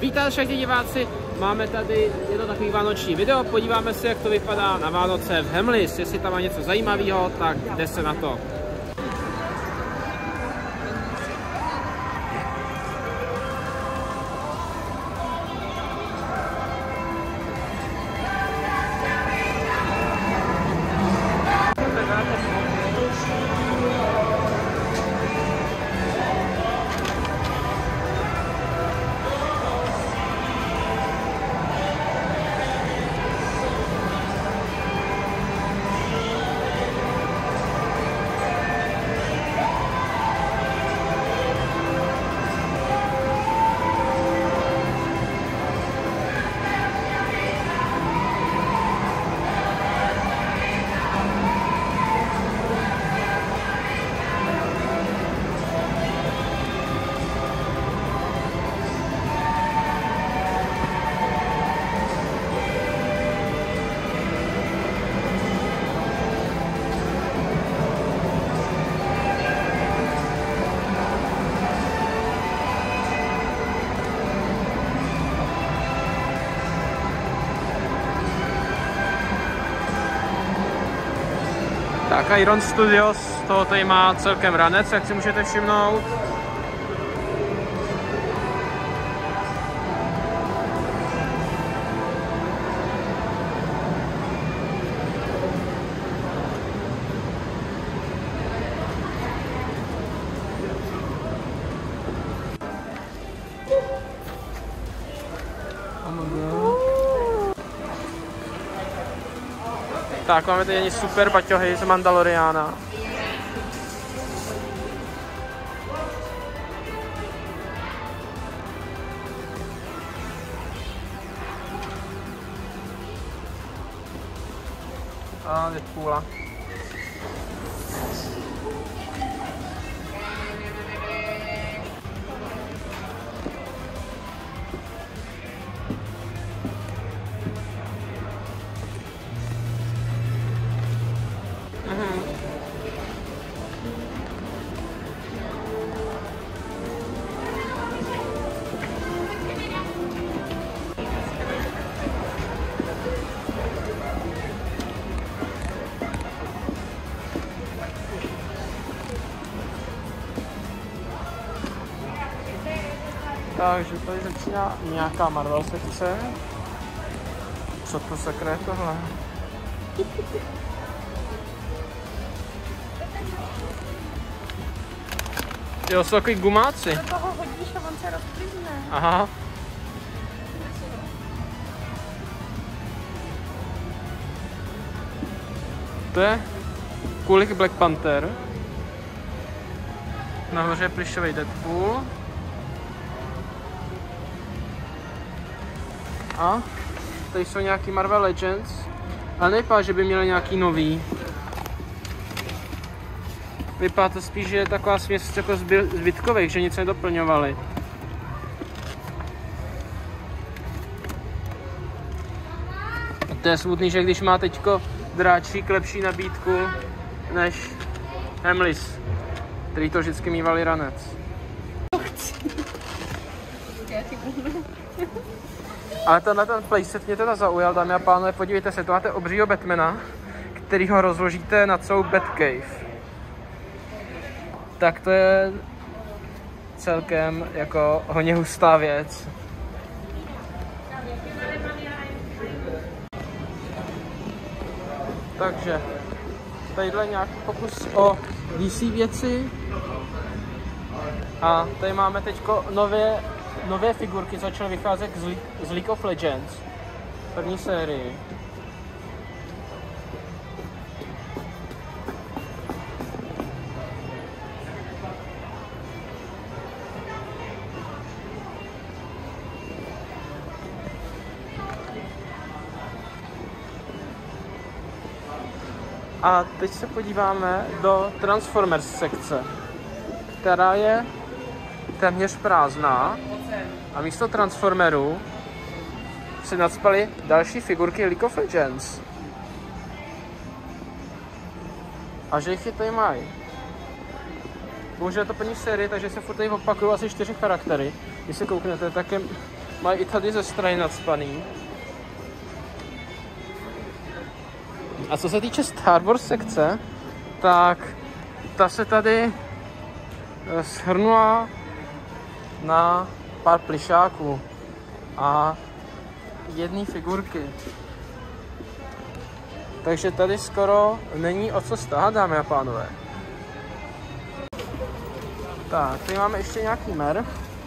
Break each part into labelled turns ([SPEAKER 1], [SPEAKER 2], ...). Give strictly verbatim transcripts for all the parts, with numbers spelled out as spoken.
[SPEAKER 1] vítat všichni diváci, máme tady jedno takový vánoční video, podíváme se, jak to vypadá na Vánoce v Hamleys, jestli tam má něco zajímavého, tak jde se na to. Tak Iron Studios, toho tady má celkem ranec, jak si můžete všimnout. Tak, máme tady super baťohy z Mandaloriana. A Deadpoola. Takže tady začíná nějaká Marvel sekce. Co to sakra je tohle? Jo, jsou takový gumáci.
[SPEAKER 2] Do toho hodíš a on se rozplizne.
[SPEAKER 1] Aha. To je kulik Black Panther. Nahoře je plyšový Deadpool. A tady jsou nějaký Marvel Legends, ale nevypadá, že by měli nějaký nový. Vypadá to spíš, že je taková směs jako zbytkových, že nic nedoplňovali. To je smutný, že když má teďko Dráčík lepší nabídku než Hamleys, který to vždycky mývali ranec. Ale tenhle ten playset mě teda zaujal, dámy a pánové, podívejte se, to máte obřího Batmana, který ho rozložíte na celou Batcave. Tak to je celkem jako hodně hustá věc. Takže tadyhle nějaký pokus o D C věci. A tady máme teďko nově Nové figurky začaly vycházet z, Le z League of Legends, první sérii. A teď se podíváme do Transformers sekce, která je téměř prázdná. A místo Transformerů si nacpali další figurky League of Legends. A že jich je tady mají. Bohužel je to první série, takže se furt tady opakují asi čtyři charaktery. Když se kouknete, tak je mají i tady ze strany nacpaný. A co se týče Star Wars sekce, tak ta se tady shrnula na pár plišáků a jedné figurky. Takže tady skoro není o co stát, dámy a pánové. Tak, tady máme ještě nějaký mer.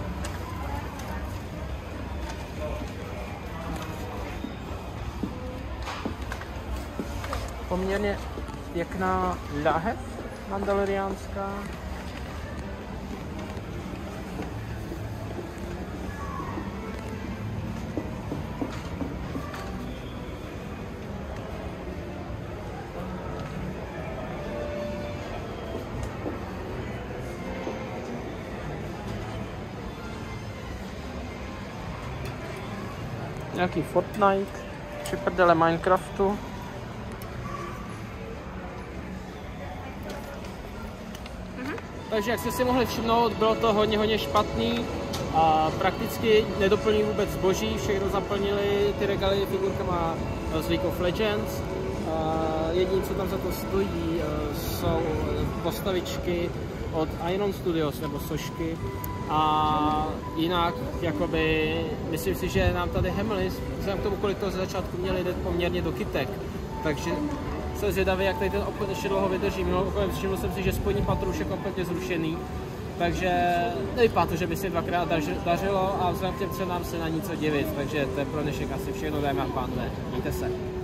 [SPEAKER 1] Poměrně pěkná lahev mandaloriánská. Nějaký Fortnite, či prdele Minecraftu. Mm-hmm. Takže jak jste si mohli všimnout, bylo to hodně, hodně špatný a prakticky nedoplní vůbec zboží, všechno zaplnili ty regály figurkama z League of Legends. Jediné, co tam za to stojí, jsou postavičky od Iron Studios nebo sošky. A jinak, jakoby, myslím si, že nám tady Hemlis, vzhledem k tomu, kolik toho ze začátku měli jít poměrně do kytek, takže jsem zvědavý, jak tady ten obchod ještě dlouho vydrží. Mimochodem všiml jsem si, že spojní patru už je kompletně zrušený, takže nevypadá to, že by se dvakrát dařilo a vzhledem k těm cenám se na nic co divit, takže to je pro dnešek asi všechno, dámy a pánové, mějte se.